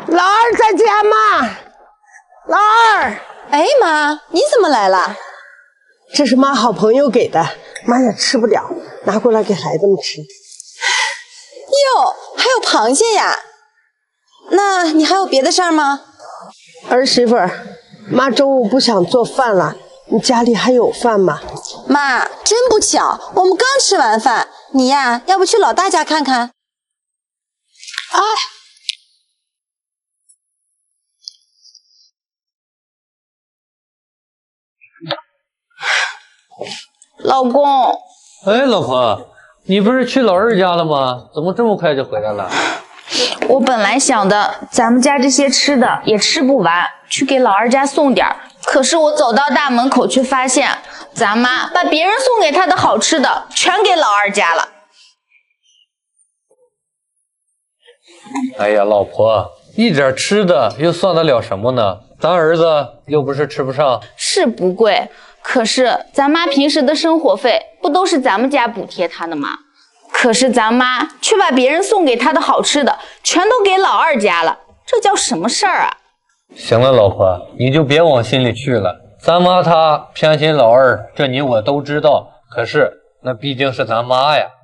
老二在家吗？老二， 哎妈，你怎么来了？ 这是妈好朋友给的，妈也吃不了，拿过来给孩子们吃。 哟，还有螃蟹呀？那你还有别的事儿吗？ 儿媳妇儿，妈中午不想做饭了，你家里还有饭吗？ 妈，真不巧，我们刚吃完饭。你呀，要不去老大家看看？ 哎， 老公， 哎，老婆，你不是去老二家了吗？怎么这么快就回来了？ 我本来想的，咱们家这些吃的也吃不完，去给老二家送点儿。可是我走到大门口，却发现咱妈把别人送给她的好吃的全给老二家了。 哎呀，老婆，一点吃的又算得了什么呢？咱儿子又不是吃不上。 是不贵，可是咱妈平时的生活费不都是咱们家补贴她的吗？可是咱妈却把别人送给她的好吃的全都给老二家了，这叫什么事儿啊？ 行了，老婆，你就别往心里去了。咱妈她偏心老二，这你我都知道。可是那毕竟是咱妈呀。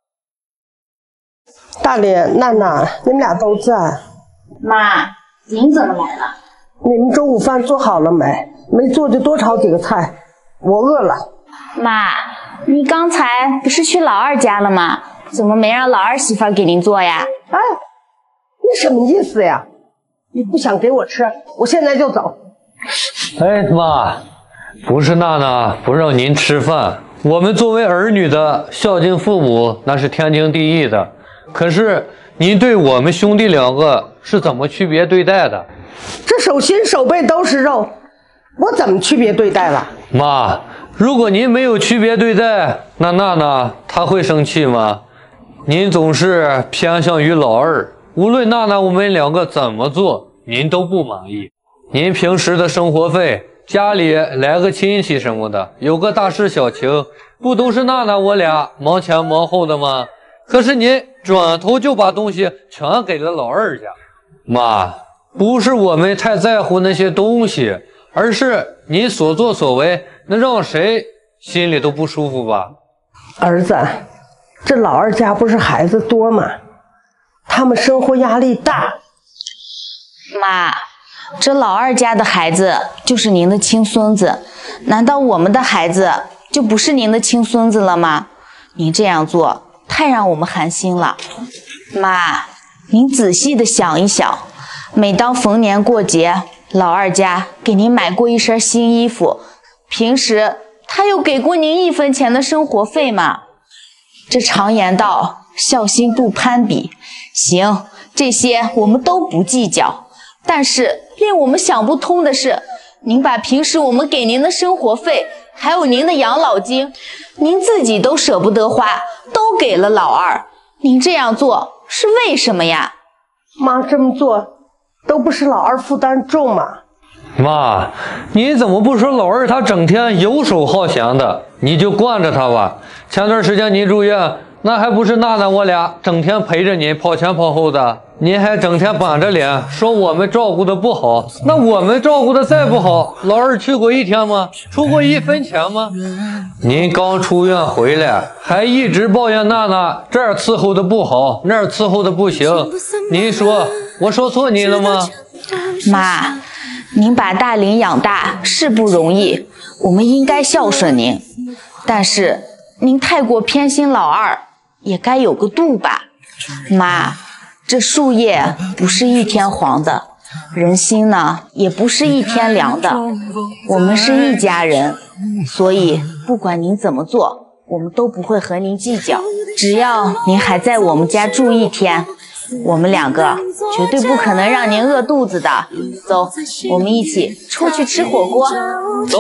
大脸、娜娜，你们俩都在。 妈，您怎么来了？ 你们中午饭做好了没？没做就多炒几个菜，我饿了。 妈，你刚才不是去老二家了吗？怎么没让老二媳妇给您做呀？ 哎，你什么意思呀？你不想给我吃，我现在就走。 哎妈，不是娜娜不让您吃饭，我们作为儿女的孝敬父母那是天经地义的。可是您对我们兄弟两个是怎么区别对待的？ 这手心手背都是肉，我怎么区别对待了？ 妈，如果您没有区别对待，那娜娜她会生气吗？您总是偏向于老二，无论娜娜我们两个怎么做，您都不满意。您平时的生活费，家里来个亲戚什么的，有个大事小情，不都是娜娜我俩忙前忙后的吗？可是您转头就把东西全给了老二家。妈，不是我们太在乎那些东西，而是您所作所为能让谁心里都不舒服吧？ 儿子，这老二家不是孩子多吗？他们生活压力大。 妈，这老二家的孩子就是您的亲孙子，难道我们的孩子就不是您的亲孙子了吗？您这样做太让我们寒心了。妈，您仔细的想一想，每当逢年过节，老二家给您买过一身新衣服，平时他又给过您1分钱的生活费吗？这常言道，孝心度攀比。行，这些我们都不计较，但是令我们想不通的是，您把平时我们给您的生活费，还有您的养老金，您自己都舍不得花，都给了老二。您这样做是为什么呀？ 妈这么做都不是老二负担重吗？ 妈，你怎么不说老二他整天游手好闲的，你就惯着他吧。前段时间您住院，那还不是娜娜我俩整天陪着您跑前跑后的，您还整天板着脸说我们照顾的不好。那我们照顾的再不好，老二去过1天吗？出过1分钱吗？您刚出院回来，还一直抱怨娜娜这儿伺候的不好，那儿伺候的不行。您说我说错您了吗？ 妈，您把大林养大是不容易，我们应该孝顺您，但是您太过偏心老二，也该有个度吧。妈，这树叶不是一天黄的，人心呢也不是一天凉的，我们是一家人，所以不管您怎么做，我们都不会和您计较。只要您还在我们家住1天，我们两个绝对不可能让您饿肚子的。走，我们一起出去吃火锅。 走。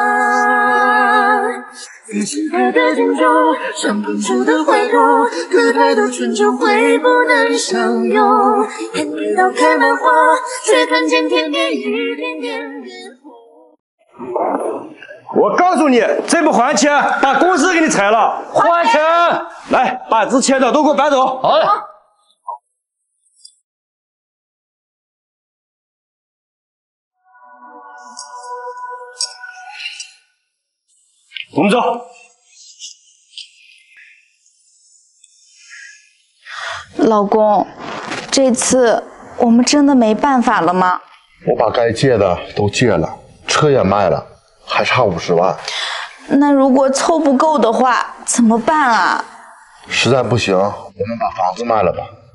自己爱的天中，想不出的回头，可太多春秋会不能相拥。看不到开满花，却看见天边一点点烈火。 我告诉你，再不还钱，把公司给你裁了。 还钱！ 来，把值钱的都给我搬走。 好嘞。 我们走。 老公，这次我们真的没办法了吗？ 我把该借的都借了，车也卖了，还差50万。 那如果凑不够的话，怎么办啊？ 实在不行，我们把房子卖了吧。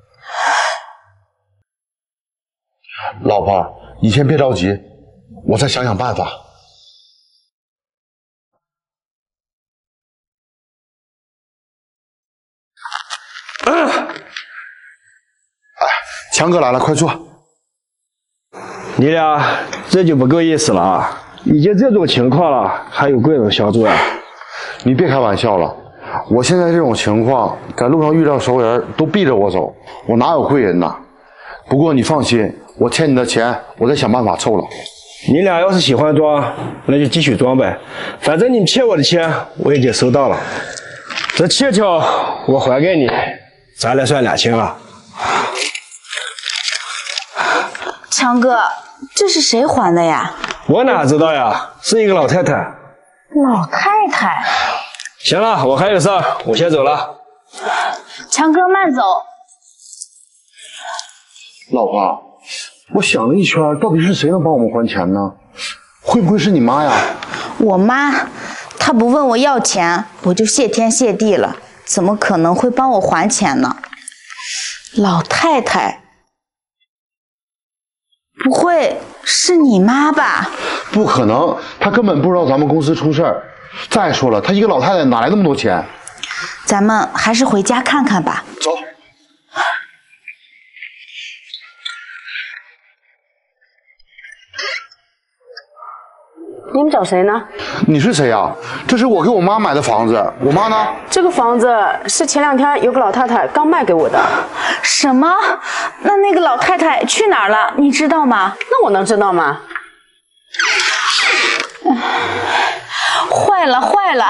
老婆，你先别着急，我再想想办法。强哥来了，快坐。 你俩这就不够意思了啊！已经这种情况了，还有贵人相助呀？ 你别开玩笑了，我现在这种情况，在路上遇到熟人都逼着我走，我哪有贵人呐？不过你放心，我欠你的钱，我再想办法凑了。 你俩要是喜欢装，那就继续装呗，反正你欠我的钱我已经收到了，这欠条我还给你，咱俩算2清了。 强哥，这是谁还的呀？ 我哪知道呀，是一个老太太。 老太太。 行了，我还有事儿，我先走了。 强哥慢走。 老婆，我想了一圈，到底是谁能帮我们还钱呢？会不会是你妈呀？ 我妈，她不问我要钱，我就谢天谢地了，怎么可能会帮我还钱呢？老太太。不会是你妈吧？ 不可能，她根本不知道咱们公司出事儿。再说了，她一个老太太哪来那么多钱？ 咱们还是回家看看吧。 走。 你们找谁呢？ 你是谁呀？这是我给我妈买的房子，我妈呢？ 这个房子是前2天有个老太太刚卖给我的。 什么？那个老太太去哪儿了？你知道吗？ 那我能知道吗？ 坏了坏了！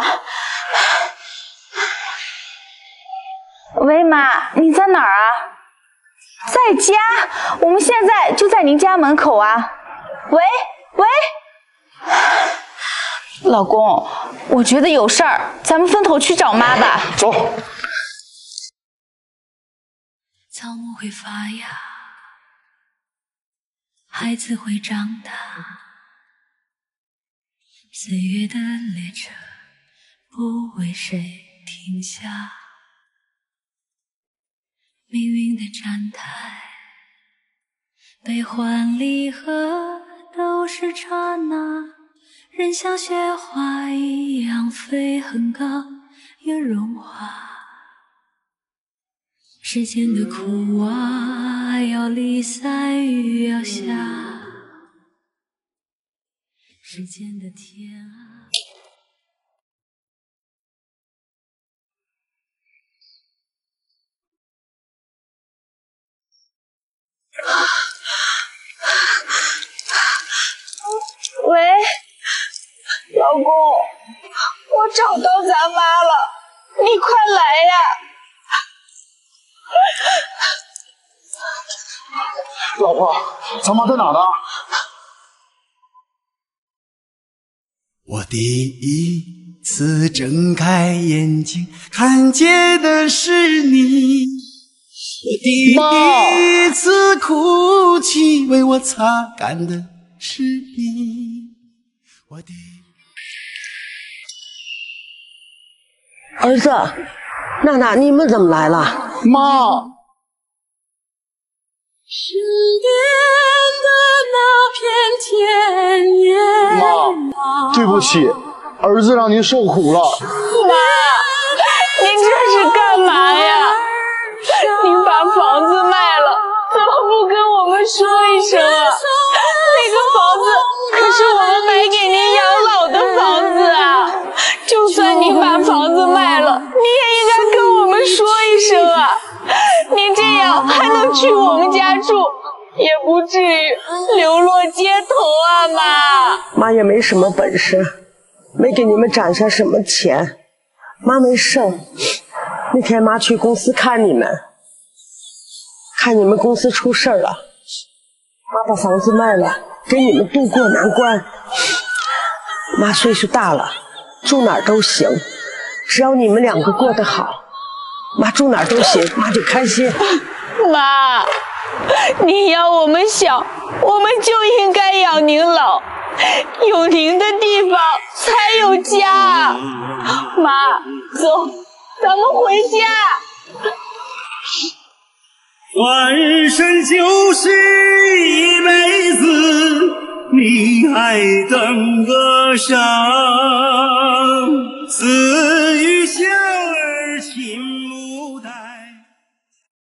喂，妈，你在哪儿啊？在家，我们现在就在您家门口啊。喂喂。老公，我觉得有事儿，咱们分头去找妈吧。 走。 草木会发芽，孩子会长大，岁月的列车不为谁停下，命运的站台，悲欢离合都是刹那。人像雪花一样飞很高，又融化。时间的苦啊，要离散雨要下。时间的天啊。 喂。老公，我找到咱妈了，你快来呀！ 老婆，咱妈在哪呢？ 我第一次睁开眼睛，看见的是你。我第一次哭泣，为我擦干的是你。我的儿子，娜娜，你们怎么来了？ 妈， 失恋的那片田野。 妈，对不起，儿子让您受苦了。 妈，您这是干嘛呀？您把房子卖了，怎么不跟我们说一声啊？那个房子可是我们买给您养老的房子啊！就算您把房子卖了，您也应该跟我们说一声啊！您这样还能去我们家住，也不至于流落街头啊，妈！ 妈也没什么本事，没给你们攒下什么钱。妈没事，那天妈去公司看你们，看你们公司出事了， 妈把房子卖了，给你们渡过难关。妈岁数大了，住哪儿都行，只要你们两个过得好，妈住哪儿都行，妈就开心。 妈，您养我们小，我们就应该养您老，有您的地方才有家。妈，走，咱们回家。 转身就是一辈子，你还等个啥？